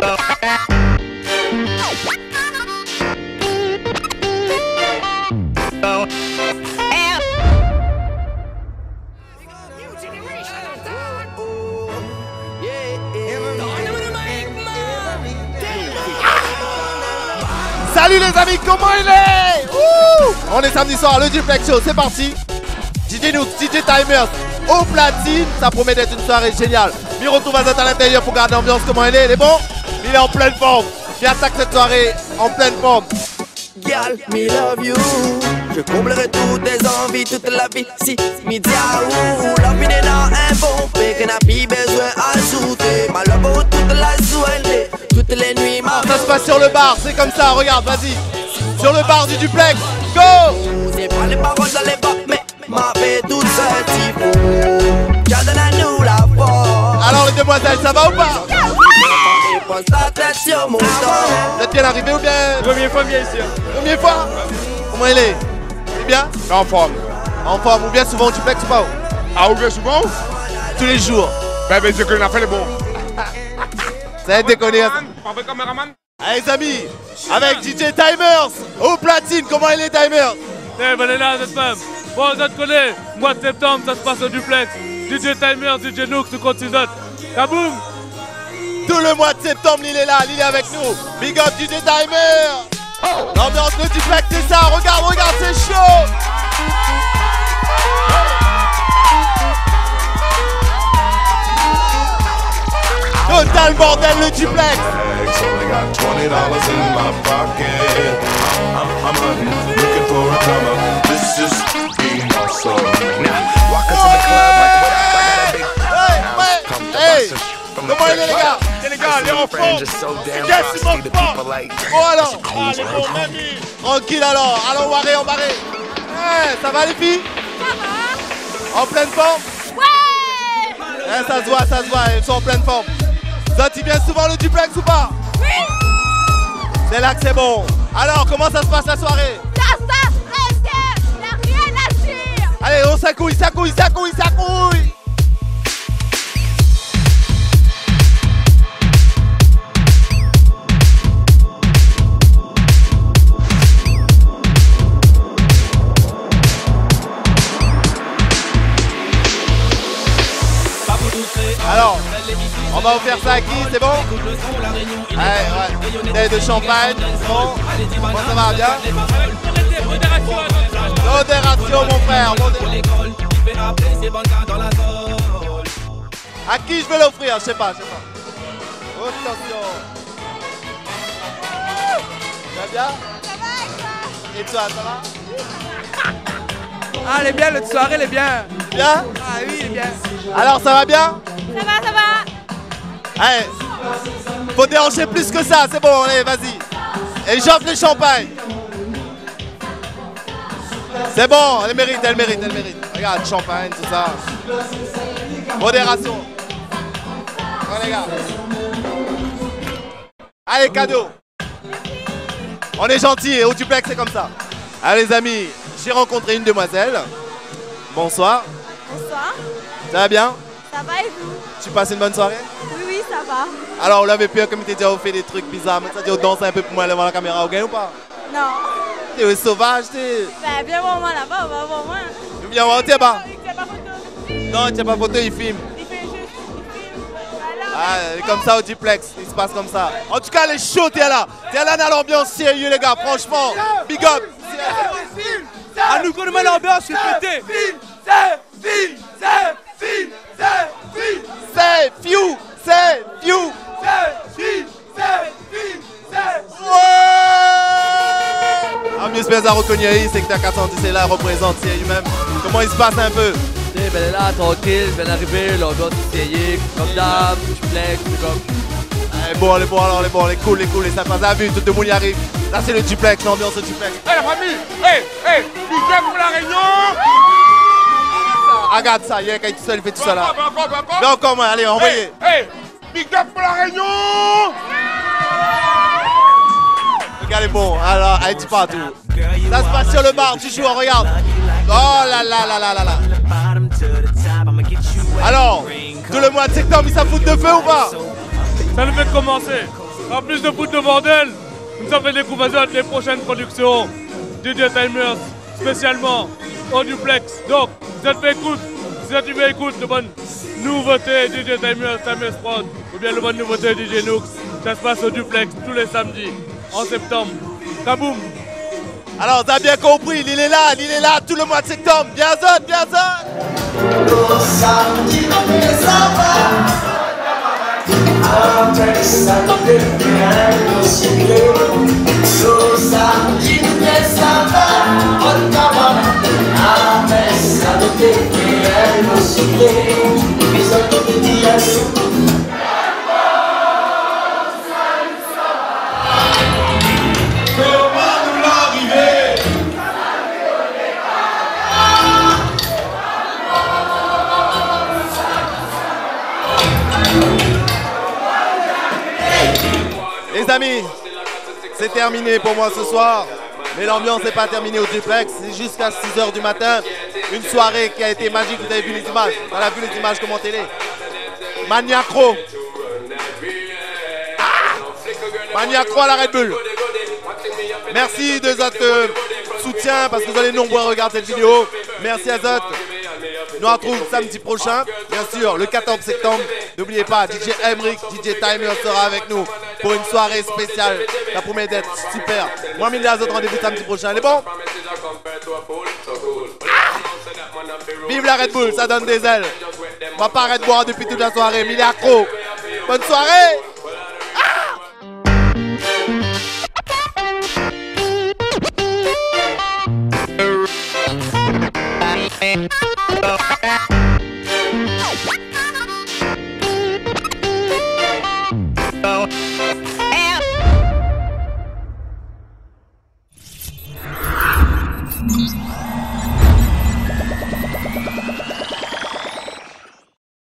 Salut les amis, comment il est? Ouh, on est samedi soir, le Duplex Show, c'est parti. DJ Nook, DJ Timers, au platine, ça promet d'être une soirée géniale. Miro va être à l'intérieur pour garder l'ambiance, comment il est? Il est bon? Il est en pleine forme. Il attaque cette soirée en pleine forme. Girl, me love you. Je comblerai toutes tes envies toute la vie. Si midi à ou la vie n'est dans un bon fait que n'a plus besoin à souter. Ma love toute la soirée, toutes les nuits. Ça se passe sur le bar, c'est comme ça, regarde, vas-y. Sur le bar du Duplex, go! C'est pas les paroles dans les bas, mais ma paix toute cette garde à nous la force. Alors les demoiselles, ça va ou pas? Pose ta tête sur mon dos. Vous êtes bien arrivé ou bien? Première fois bien ici. Première fois? Comment il est? Il est bien? En forme. En forme, ou bien souvent au Duplex ou pas? Ah, ou bien souvent? Tous les jours. Ben, ce que l'on a fait le bon. Ça va être déconné. Parfait caméraman. Allez les amis, avec DJ Timers, au platine, comment il est Timers? Eh ben là, cette femme. Bon, je te connais. Mois de septembre, ça se passe au Duplex. DJ Timers, DJ Nook, tout compte 6 autres. Kaboum! Tout le mois de septembre, il est là, il est avec nous. Big up DJ Timers. L'ambiance de Duplex, c'est ça. Regarde, regarde, c'est chaud. Total bordel, le Duplex. Only got $20 in my pocket. I'm hunting, looking for a come up. This is being awesome. Now, walk into the club like what up? I got a big pump the buses from the Comment il est les gars? Les gars, les en forme. just so damn Yes, frosty, mon the frère. people like. Oh alors, allez bon mamie. Tranquille alors, allons barrer, on barrer. Ouais, ça va les filles? Ça va? En pleine forme? Ouais! Ça se voit, elles sont en pleine forme. Zot, il vient souvent le Duplex ou pas? Oui! C'est là que c'est bon. Alors, comment ça se passe la soirée? Ça se passe très bien! Y'a rien à dire! Allez, on s'accouille, s'accouille, s'accouille, s'accouille. Alors, on va vous faire ça à qui? C'est bon? Ouais, ouais. De champagne, bon. Bon, ça va bien? Modération, mon frère. À qui je vais l'offrir? Je sais pas, Attention. Ça va bien? Ça va? Et toi, ça va? Ah, elle est bien, notre soirée, elle est bien. Bien? Ah oui, elle est bien. Alors, ça va bien? Ça va, ça va? Allez, faut déhancher plus que ça, c'est bon, allez, vas-y. Et j'offre les champagnes. C'est bon, elle mérite, elle mérite, elle mérite. Regarde, champagne, tout ça. Modération. Ouais, les gars. Allez, cadeau. On est gentils et au Duplex, c'est comme ça. Allez, les amis, j'ai rencontré une demoiselle. Bonsoir. Bonsoir. Ça va bien? Ça va et vous? Tu passes une bonne soirée? Oui, oui, ça va. Alors, on l'avait peur comme il t'a déjà fait des trucs bizarres. Mais ça dit, on danse un peu pour moi devant la caméra, ok ou pas? Non. T'es sauvage, t'es. Ben, viens voir moi là-bas, on va voir moi. Viens voir, tiens pas. Il tient pas photo. Non, tiens pas photo, il filme. Il fait juste, il filme. Voilà. Ah, comme ça au Duplex, il se passe comme ça. En tout cas, les shows, t'es là. T'es là dans l'ambiance sérieux, les gars, franchement. Big up. À nous connaît l'ambiance, c'est pété. C'est few, c'est few. Ah, mieux Speza reconnu, c'est que t'as 410, c'est là, représente lui-même. Comment il se passe un peu? Ben elle est là, tranquille, bien arrivé, l'ambiance est sérieux, comme d'hab, Duplex, c'est comme. Elle est bon, elle est bon, alors elle est bon, elle est cool, et ça passe à vue, tout le monde y arrive. Là, c'est le Duplex, l'ambiance du Duplex. Hey, la famille! Hey, big up pour la réunion! Regarde ça, il y a quelqu'un tout seul, il fait tout ça là. Encore. Mais encore moins, allez, envoyez. Hey, big up pour la réunion! Regarde les bons, alors, allez, tu partout. Ça se passe sur le bar, tu joues, regarde. Oh là là là là là là. Alors, tout le mois de septembre, il s'en fout de feu ou pas? Ça ne fait que commencer. En plus de foutre de bordel, nous avons fait découvrir les prochaines productions. DJ Timers, spécialement au duplex. Donc, vous êtes écoute, si vous êtes écoute de bonnes nouveautés DJ Timers, Timers Prod, ou bien de bonnes nouveautés DJ Nooks, ça se passe au duplex tous les samedis en septembre. Kaboum! Alors, t'as bien compris, il est là tout le mois de septembre. Bien zone, bien zone. Les amis, c'est terminé pour moi ce soir, mais l'ambiance n'est pas terminée au duplex, c'est jusqu'à 6 h du matin, une soirée qui a été magique, vous avez vu les images, on a vu les images commentez-les. Maniacro. Maniacro à la Red Bull. Merci de votre soutien parce que vous allez nombreux à regarder cette vidéo. Merci à Zot. Nous on retrouve samedi prochain, bien sûr, le 14 septembre. N'oubliez pas, DJ Emric, DJ Timer sera avec nous pour une soirée spéciale. Ça promet d'être super. Moi, Milia Zot, rendez-vous samedi prochain. Elle est bon? Vive la Red Bull, ça donne des ailes. On va pas arrêter de boire depuis toute la soirée. Milia Cro. Bonne soirée! Oh.